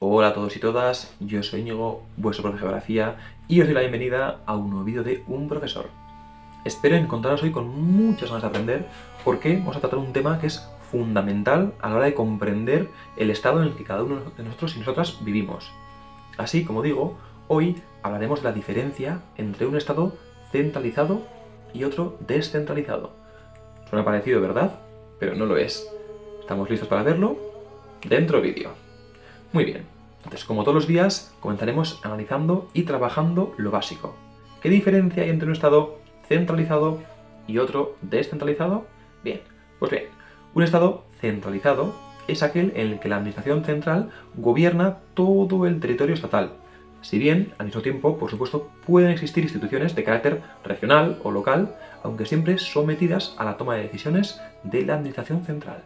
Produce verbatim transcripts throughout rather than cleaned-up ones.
Hola a todos y todas, yo soy Íñigo, vuestro profe de Geografía, y os doy la bienvenida a un nuevo vídeo de Un Profesor. Espero encontraros hoy con muchas ganas de aprender, porque vamos a tratar un tema que es fundamental a la hora de comprender el estado en el que cada uno de nosotros y nosotras vivimos. Así, como digo, hoy hablaremos de la diferencia entre un estado centralizado y otro descentralizado. Suena parecido, ¿verdad? Pero no lo es. ¿Estamos listos para verlo? Dentro vídeo. Muy bien. Entonces, como todos los días, comenzaremos analizando y trabajando lo básico. ¿Qué diferencia hay entre un estado centralizado y otro descentralizado? Bien, pues bien, un estado centralizado es aquel en el que la administración central gobierna todo el territorio estatal. Si bien, al mismo tiempo, por supuesto, pueden existir instituciones de carácter regional o local, aunque siempre sometidas a la toma de decisiones de la administración central.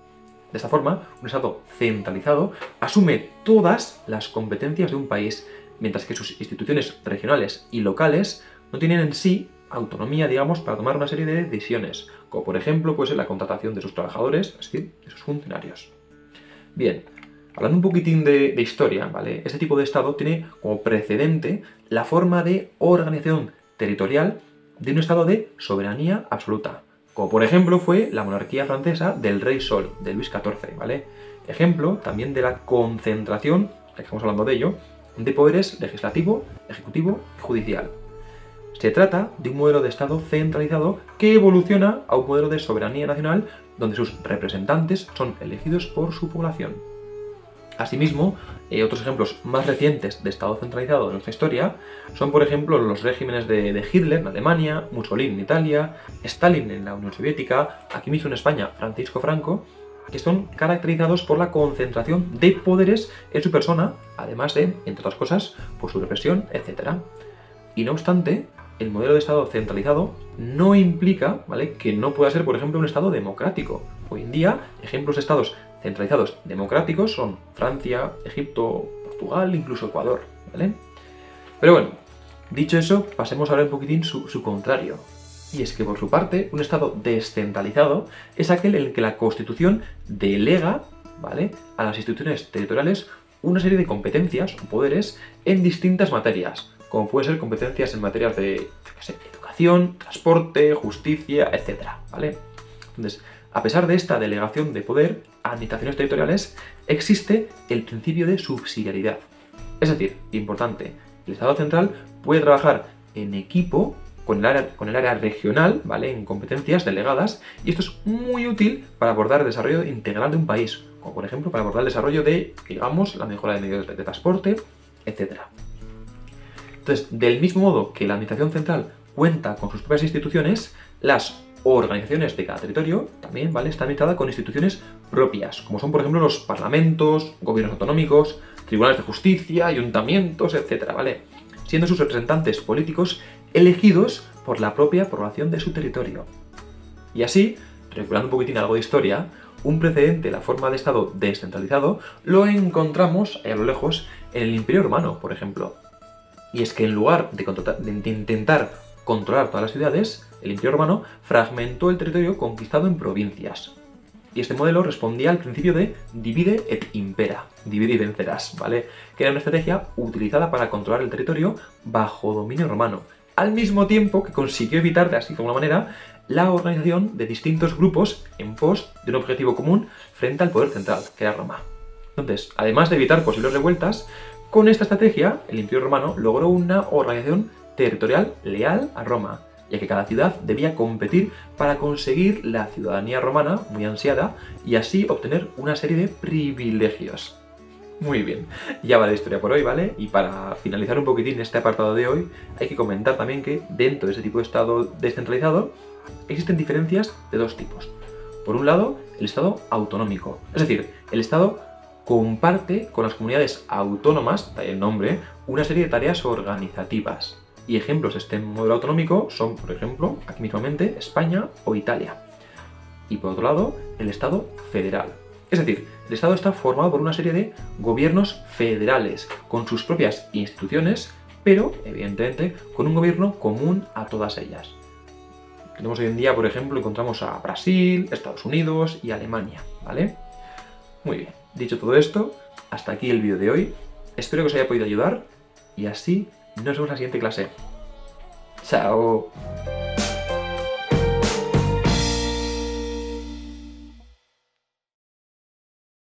De esta forma, un estado centralizado asume todas las competencias de un país, mientras que sus instituciones regionales y locales no tienen en sí autonomía, digamos, para tomar una serie de decisiones, como por ejemplo puede ser la contratación de sus trabajadores, es decir, de sus funcionarios. Bien, hablando un poquitín de, de historia, ¿vale? Este tipo de estado tiene como precedente la forma de organización territorial de un estado de soberanía absoluta, como por ejemplo fue la monarquía francesa del Rey Sol, de Luis catorce, ¿vale? Ejemplo también de la concentración, ya que estamos hablando de ello, de poderes legislativo, ejecutivo y judicial. Se trata de un modelo de Estado centralizado que evoluciona a un modelo de soberanía nacional donde sus representantes son elegidos por su población. Asimismo, eh, otros ejemplos más recientes de Estado centralizado de nuestra historia son, por ejemplo, los regímenes de, de Hitler en Alemania, Mussolini en Italia, Stalin en la Unión Soviética, aquí mismo en España, Francisco Franco, que son caracterizados por la concentración de poderes en su persona, además de, entre otras cosas, por su represión, etcétera. Y no obstante, el modelo de Estado centralizado no implica, ¿vale?, que no pueda ser, por ejemplo, un Estado democrático. Hoy en día, ejemplos de Estados centralizados democráticos son Francia, Egipto, Portugal, incluso Ecuador, ¿vale? Pero bueno, dicho eso, pasemos ahora un poquitín su, su contrario. Y es que, por su parte, un Estado descentralizado es aquel en el que la Constitución delega, ¿vale?, a las instituciones territoriales una serie de competencias o poderes en distintas materias, como pueden ser competencias en materias de, yo qué sé, educación, transporte, justicia, etcétera, ¿vale? Entonces, a pesar de esta delegación de poder a administraciones territoriales, existe el principio de subsidiariedad. Es decir, importante, el Estado central puede trabajar en equipo con el área, con el área regional, ¿vale?, en competencias delegadas, y esto es muy útil para abordar el desarrollo integral de un país, como por ejemplo para abordar el desarrollo de, digamos, la mejora de medios de transporte, etcétera. Entonces, del mismo modo que la administración central cuenta con sus propias instituciones, las organizaciones de cada territorio también, ¿vale?, está administrada con instituciones propias, como son por ejemplo los parlamentos, gobiernos autonómicos, tribunales de justicia, ayuntamientos, etcétera, ¿vale?, siendo sus representantes políticos elegidos por la propia población de su territorio. Y así, recuperando un poquitín algo de historia, un precedente de la forma de Estado descentralizado lo encontramos a lo lejos en el Imperio Romano, por ejemplo. Y es que en lugar de, de intentar controlar todas las ciudades, el Imperio Romano fragmentó el territorio conquistado en provincias. Y este modelo respondía al principio de divide et impera, divide y vencerás, ¿vale?, que era una estrategia utilizada para controlar el territorio bajo dominio romano, al mismo tiempo que consiguió evitar, de así de alguna manera, la organización de distintos grupos en pos de un objetivo común frente al poder central, que era Roma. Entonces, además de evitar posibles revueltas, con esta estrategia, el Imperio Romano logró una organización territorial leal a Roma, ya que cada ciudad debía competir para conseguir la ciudadanía romana, muy ansiada, y así obtener una serie de privilegios. Muy bien, ya va la historia por hoy, ¿vale? Y para finalizar un poquitín este apartado de hoy, hay que comentar también que dentro de este tipo de Estado descentralizado existen diferencias de dos tipos. Por un lado, el Estado autonómico, es decir, el Estado comparte con las comunidades autónomas, de ahí el nombre, una serie de tareas organizativas. Y ejemplos de este modelo autonómico son, por ejemplo, aquí mismamente, España o Italia. Y por otro lado, el Estado federal. Es decir, el Estado está formado por una serie de gobiernos federales, con sus propias instituciones, pero, evidentemente, con un gobierno común a todas ellas. Tenemos hoy en día, por ejemplo, encontramos a Brasil, Estados Unidos y Alemania, ¿vale? Muy bien. Dicho todo esto, hasta aquí el vídeo de hoy. Espero que os haya podido ayudar y así nos vemos en la siguiente clase. ¡Chao!